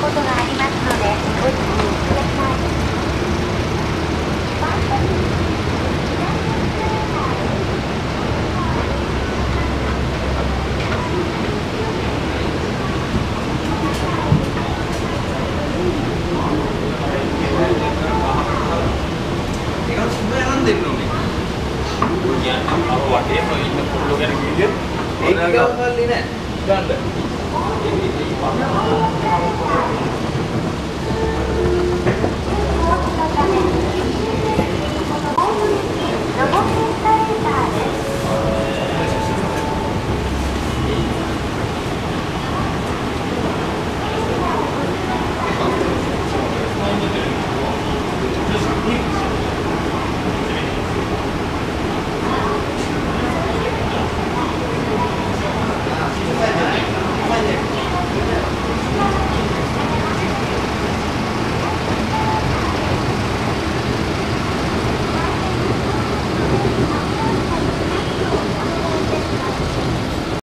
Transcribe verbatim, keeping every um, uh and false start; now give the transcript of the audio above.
ことがありますので、ご注意ください。 Ikaw sebenarnya nanti belum nih? Punya kalau wadah mau ini perlu kan gitu? Ikaw kali nih, kan? Ini ini